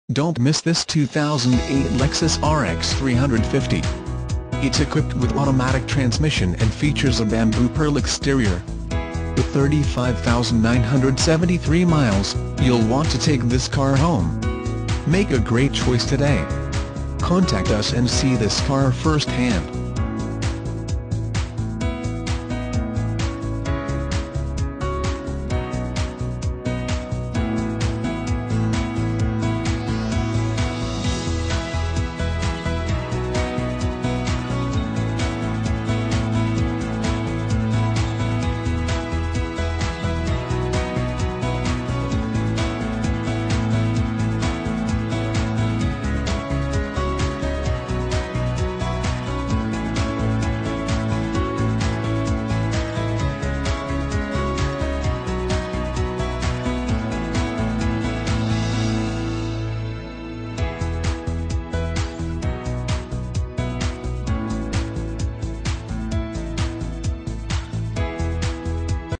Don't miss this 2008 Lexus RX 350. It's equipped with automatic transmission and features a bamboo pearl exterior. With 35,973 miles, you'll want to take this car home. Make a great choice today. Contact us and see this car firsthand.